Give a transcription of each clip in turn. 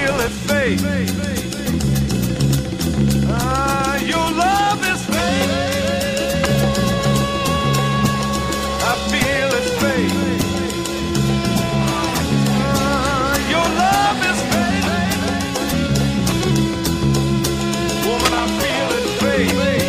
feel it fade. Your love is fade. I feel it fade. Your love is fade. Woman, I feel it fade.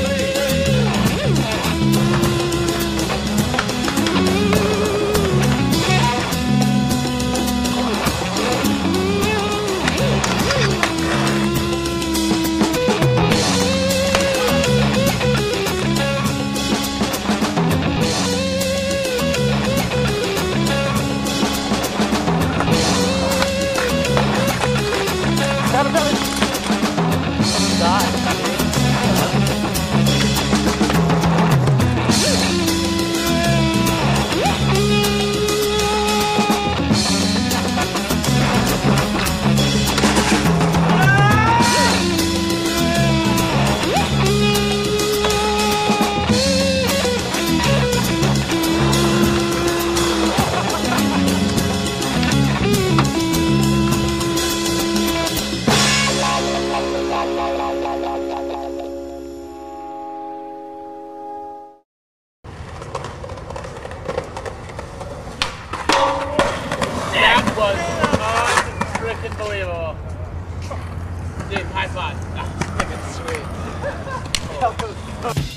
Unbelievable. Dude, high five. That was freaking sweet.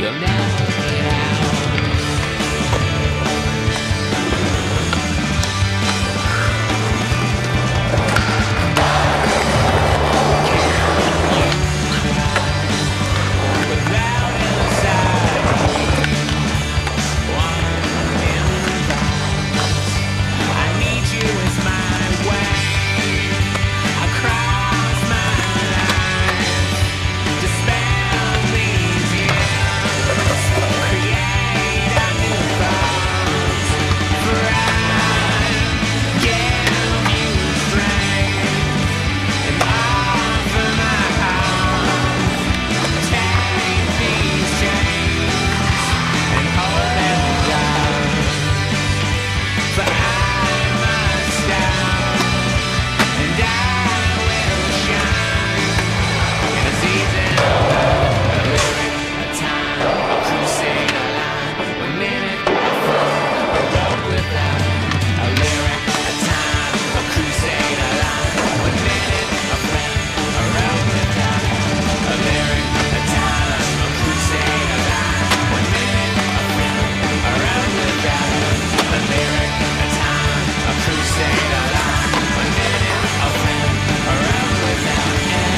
we'll never get out. Without inside, I need you as my way across my life to spend these years, create a new cause, for I give you strength and offer my heart. Take these chains and hold them down, for I must down, and I will shine in a season, a lyric, a time, a crusade, a line, a minute, a flow, a road without a lyric, a time, a crusade, a line, a minute, a friend, a road without a lyric, a time, a crusade, a line, a minute, a friend, a road without a lyric, a time, a crusade, a line, a minute, a friend, a road without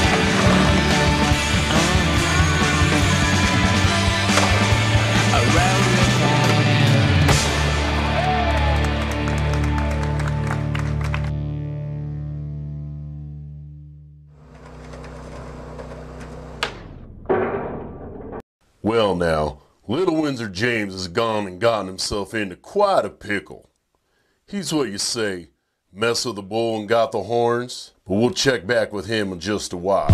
a road without end. Well now, Little Windsor James has gone and gotten himself into quite a pickle. He's what you say, mess with the bull and got the horns, but we'll check back with him in just a while.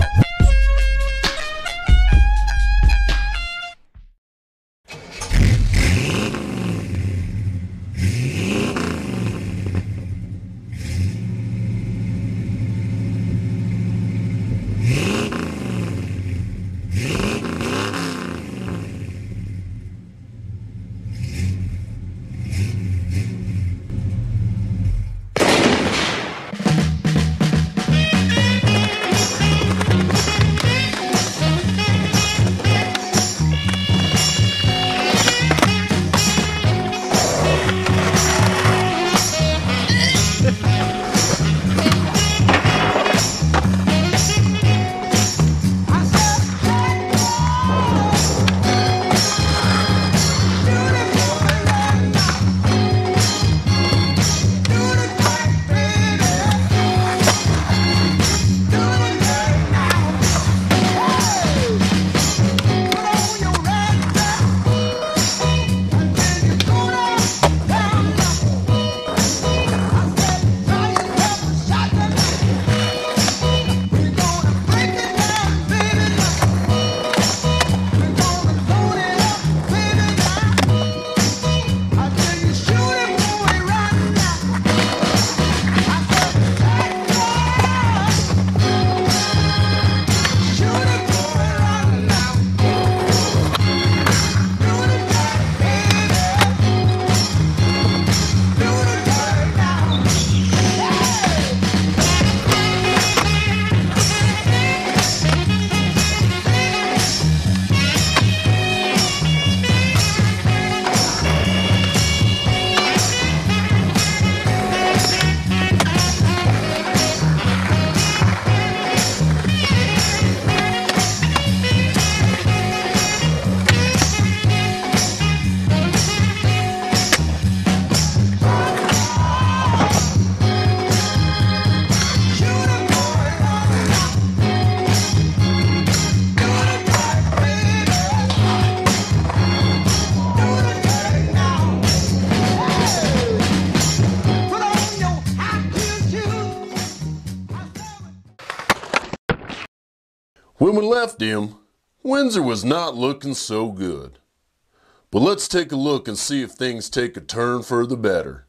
When we left him, Windsor was not looking so good. But let's take a look and see if things take a turn for the better.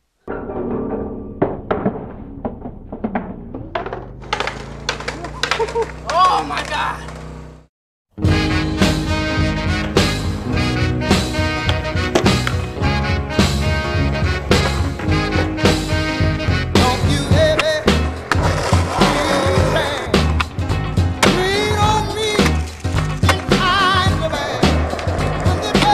Oh my God! Lean on me in times of bad.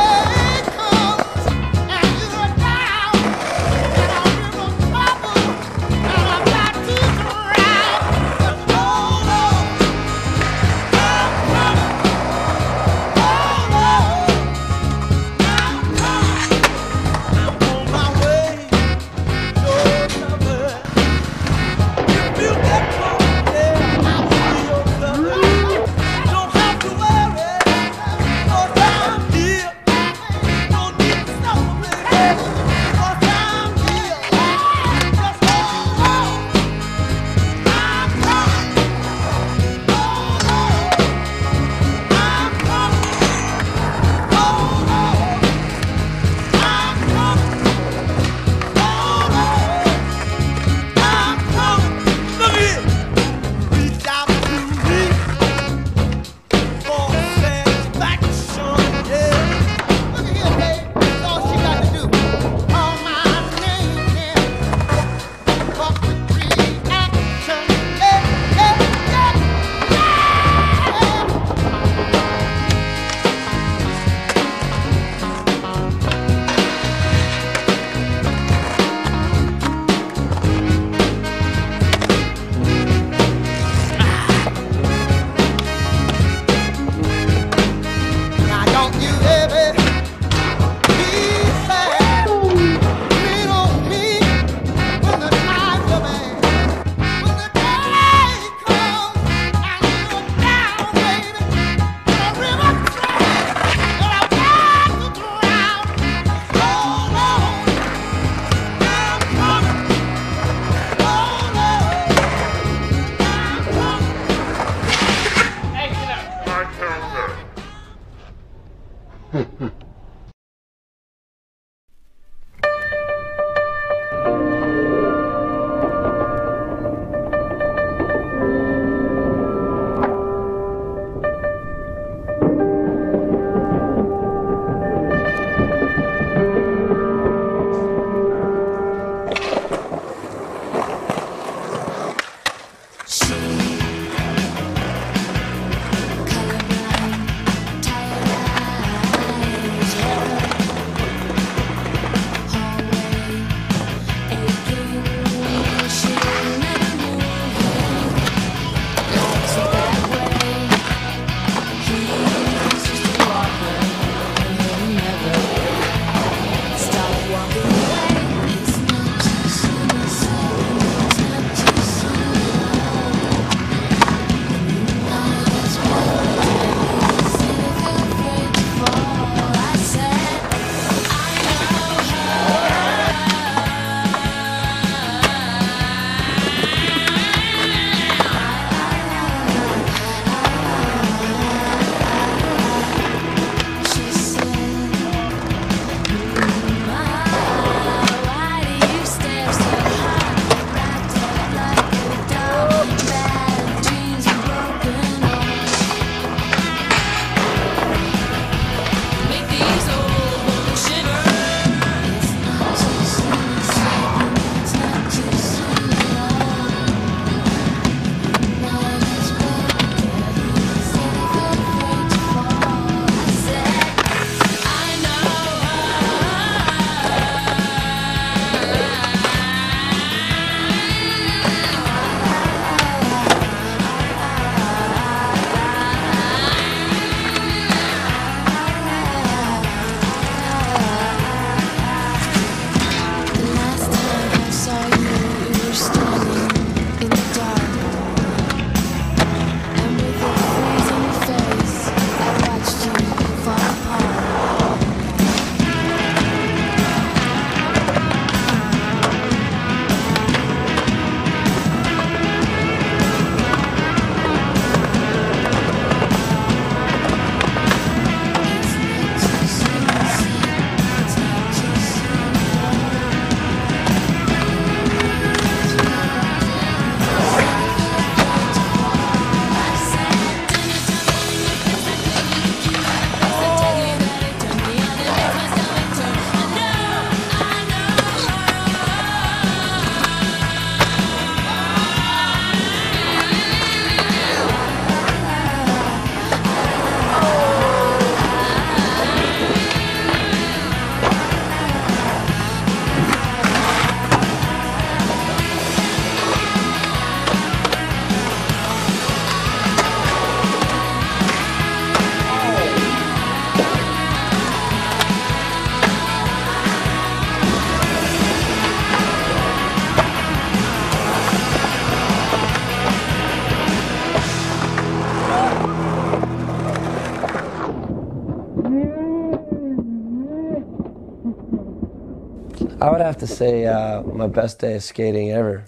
I would have to say my best day of skating ever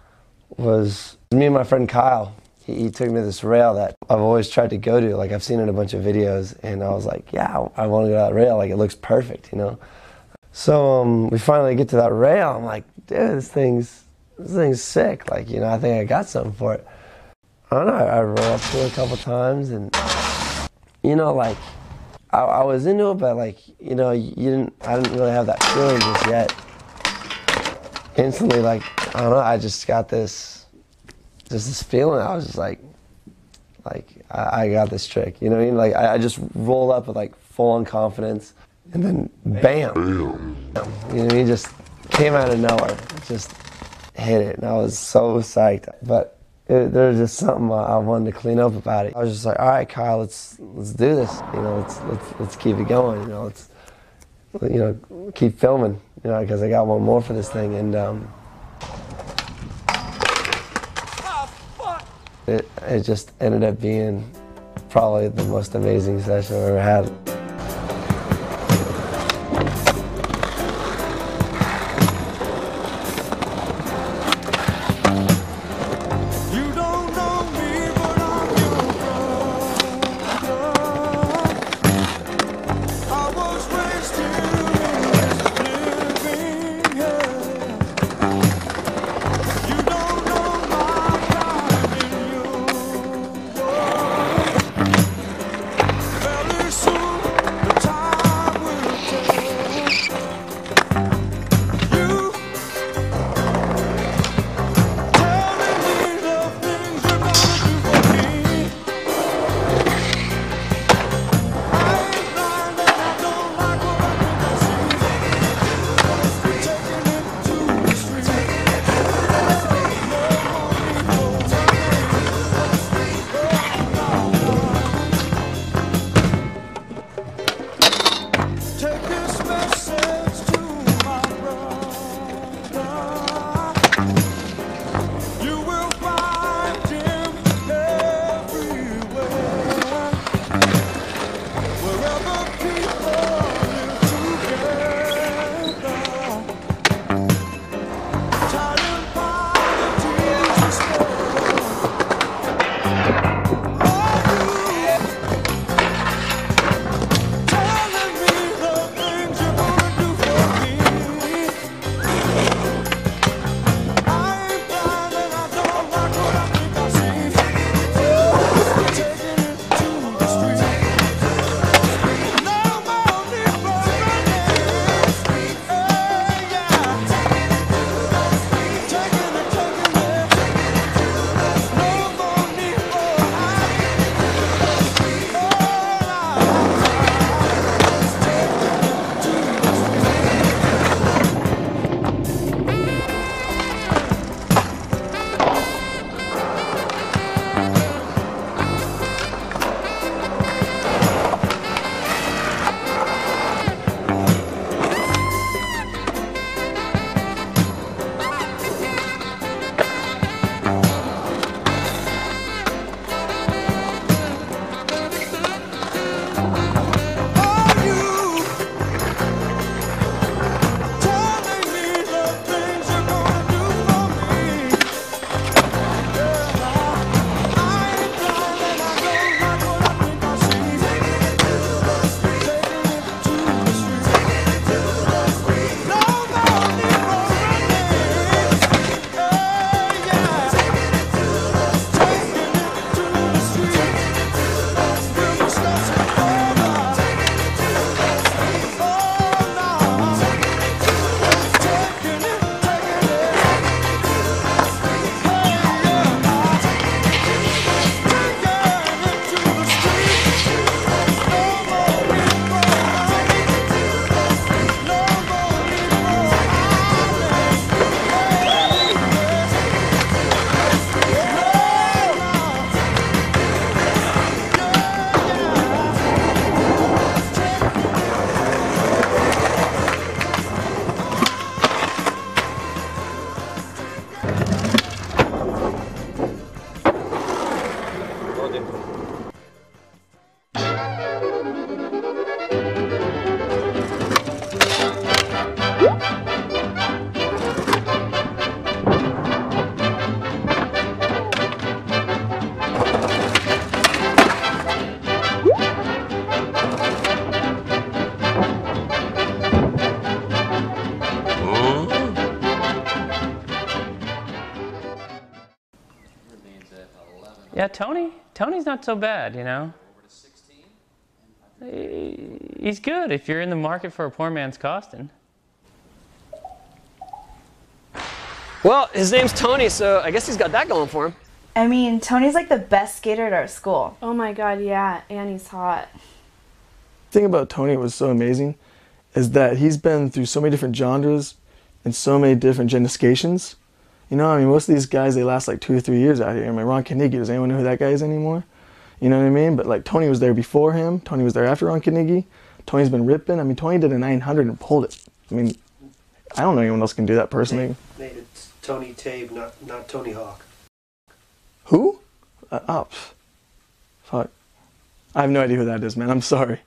was me and my friend Kyle. He took me to this rail that I've always tried to go to. Like, I've seen it in a bunch of videos, and I was like, yeah, I want to go to that rail. Like, it looks perfect, you know? So we finally get to that rail. I'm like, dude, this thing's sick. Like, you know, I think I got something for it. I don't know, I rode up to it a couple times, and, you know, like, I was into it, but, like, you know, I didn't really have that feeling just yet. Instantly, like, I don't know, I just got this feeling. I was just like I got this trick, you know what I mean? Like, I just rolled up with, like, full-on confidence, and then bam. You know what I mean? Just came out of nowhere, just hit it, and I was so psyched. But there was just something I wanted to clean up about it. I was just like, all right, Kyle, let's do this. You know, let's keep it going. You know, let's keep filming. You know, because I got one more for this thing, and it just ended up being probably the most amazing session I've ever had. I Tony's not so bad, you know. He's good if you're in the market for a poor man's Costin. Well, his name's Tony, so I guess he's got that going for him. I mean, Tony's like the best skater at our school. Oh my god, yeah, and he's hot. The thing about Tony was so amazing is that he's been through so many different genres and so many different generations. You know, I mean, most of these guys, they last like 2 or 3 years out here. I mean, Ron Carnegie, does anyone know who that guy is anymore? You know what I mean? But like Tony was there before him. Tony was there after Ron Carnegie. Tony's been ripping. I mean, Tony did a 900 and pulled it. I mean, I don't know anyone else can do that personally. Nate, it's Tony Tabe, not Tony Hawk. Who? Fuck. I have no idea who that is, man. I'm sorry.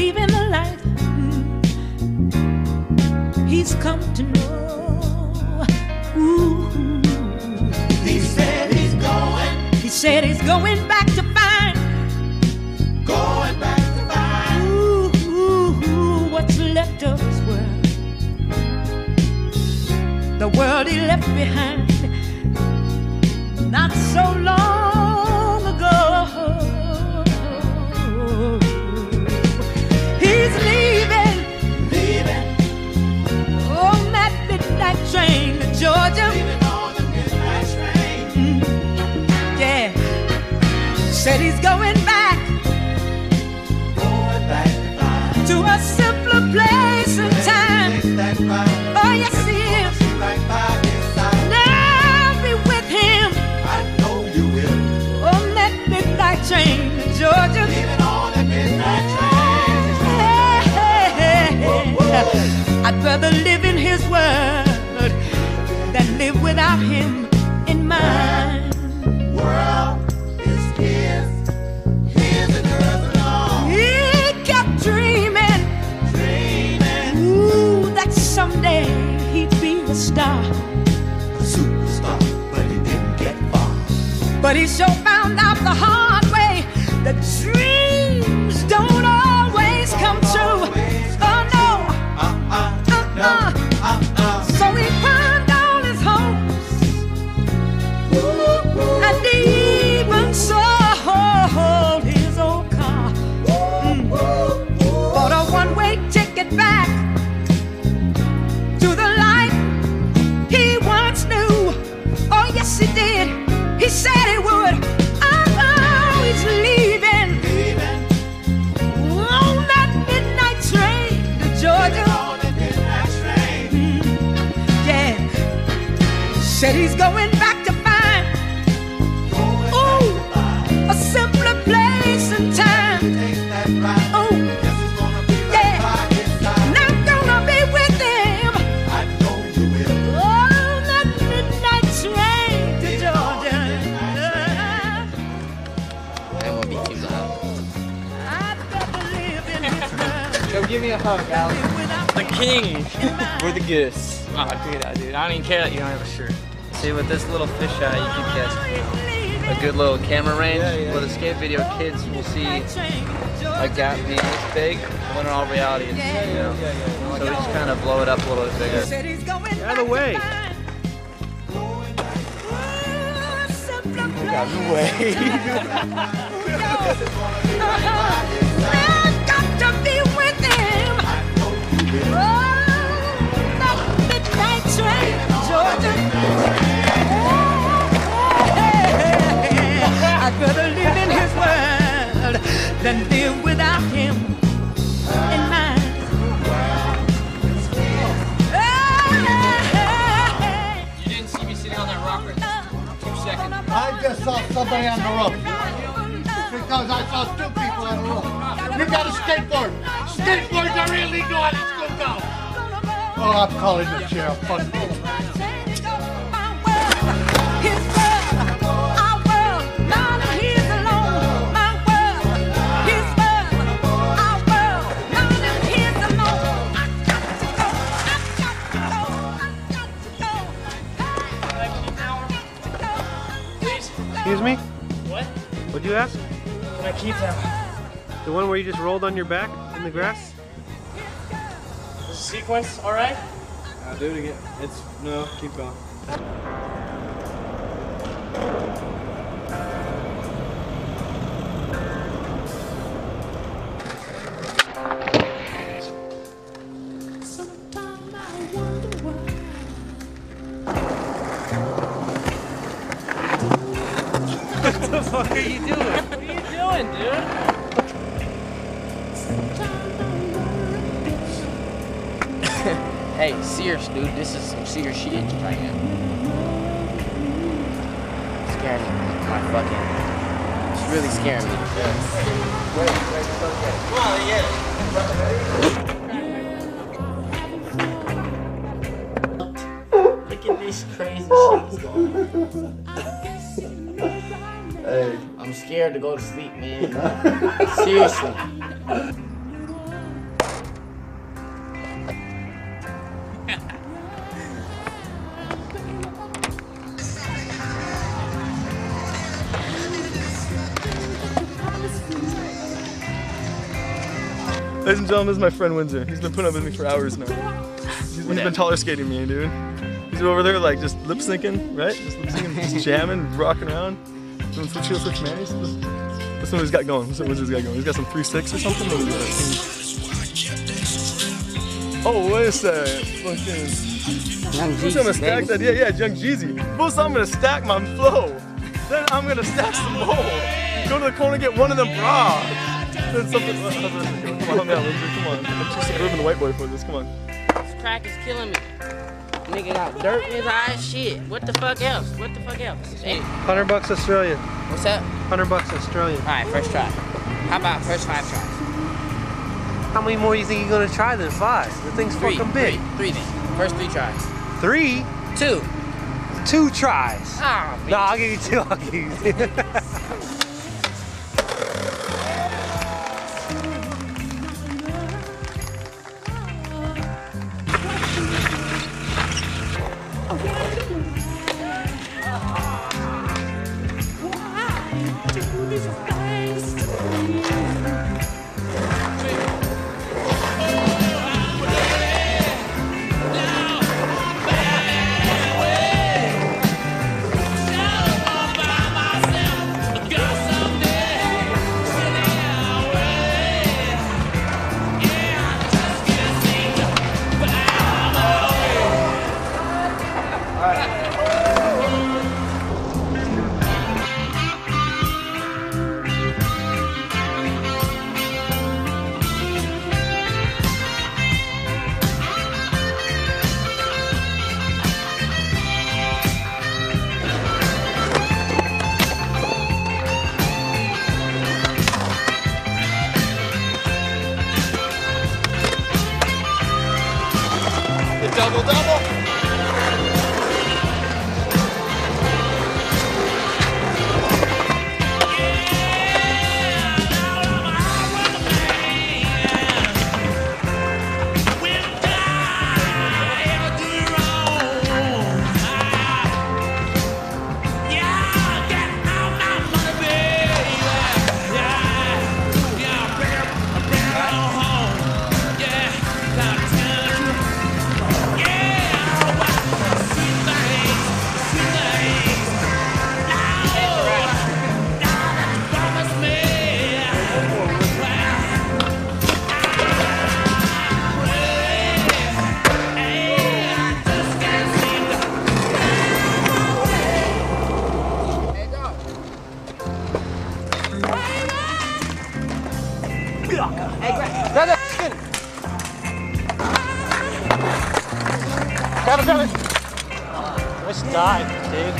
leaving the life he's come to know. Ooh. He said he's going. He said he's going back to find. Going back to find. Ooh, what's left of his world. The world he left behind not so long ago. He's leaving on that midnight train to Georgia. Leaving on the midnight train. Yeah. Said he's going back to a simpler place and time. Oh yes he is. Now be with him. I know you will. On that midnight train to Georgia. Leaving on that midnight train. I'd rather live in his word than live without him in mine. World is his and hers alone. He kept dreaming, ooh, that someday he'd be a star, a superstar, but he didn't get far. But he sure found out the hard way that dreams don't always come true. Oh no. So he pawned all his hopes, and even sold his old car. Bought a one-way ticket back to the life he once knew. Oh yes he did. He said he would. Oh, he's leaving on that midnight train to Georgia. Said he's going back to find, ooh, a simpler place and time. Ooh, yeah, and I'm gonna be with him. I know you will. On that midnight train to Georgia. That won't be too loud. I'd rather live in his world. Go give me a hug, Alex. The king. We're the goose. Oh, dude, I don't even care that you don't have a shirt. See, with this little fisheye, you can get a good little camera range. With the skate video, kids will see a gap being this big when in all reality it's, you know. So we just kind of blow it up a little bit bigger. Get out of the way. Get out of the way. I've got to be with him. Oh, that midnight train, Georgia. I'd rather live in his world than live without him in mine. You didn't see me sitting on that rock right 2 seconds. I just saw somebody on the roof. Because I saw two people on the roof. You got a skateboard. Skateboards are illegal on this school now. Oh, I'm calling the sheriff. Fuck you. Excuse me? What? What'd you ask? My key tap. The one where you just rolled on your back in the grass? Is the sequence alright? I'll do it again. No, keep going. What the fuck are you doing? What are you doing, dude? Hey, serious, dude. This is some serious shit right now. Scaring me. My fucking. It's really scaring me. Wait, it's okay. Come on, Look at this crazy shit going on. Hey. I'm scared to go to sleep, man. Seriously. Ladies and gentlemen, this is my friend Windsor. He's been putting up with me for hours now. He's been taller skating me, dude. He's over there like just lip syncing, right? Just lip syncing, just jamming, rocking around, doing switch heel, switch manis. Listen what he's got going. Listen what Windsor's got going. He's got some 3-6 or something. Oh, wait a second. Fucking. First I'm gonna stack that. Yeah, Young Jeezy. First I'm gonna stack my flow. Then I'm gonna stack some more. Go to the corner and get one of them bras. Then something. Come on, help me out, Windsor. Come on. I'm too suburban white boy for this. Come on. This crack is killing me. Nigga got dirt in his eyes. Shit. What the fuck else? What the fuck else? Hey. $100 Australian. What's that? $100 Australian. All right, first try. How about first 5 tries? How many more do you think you're gonna try than 5? The thing's fucking big. 3 then. First 3 tries. 3? 2. 2 tries. Ah, no, I'll give you 2. I'll give you 2. Double-double. Grab it. Nice dive, dude.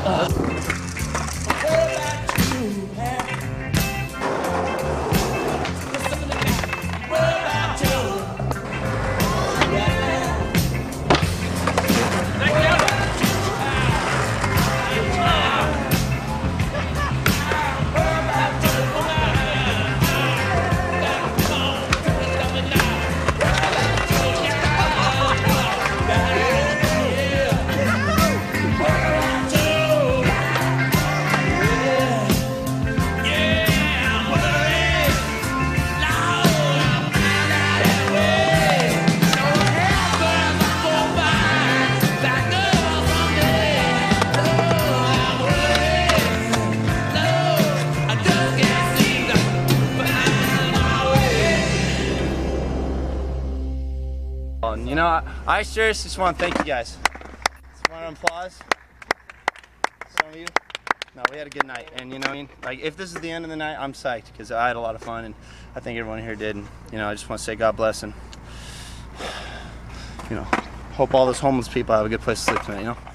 You know, I seriously just want to thank you guys. Just want to applause some of you. No, we had a good night, and you know, like if this is the end of the night, I'm psyched because I had a lot of fun, and I think everyone here did. And you know, I just want to say God bless, and you know, hope all those homeless people have a good place to sleep tonight. You know.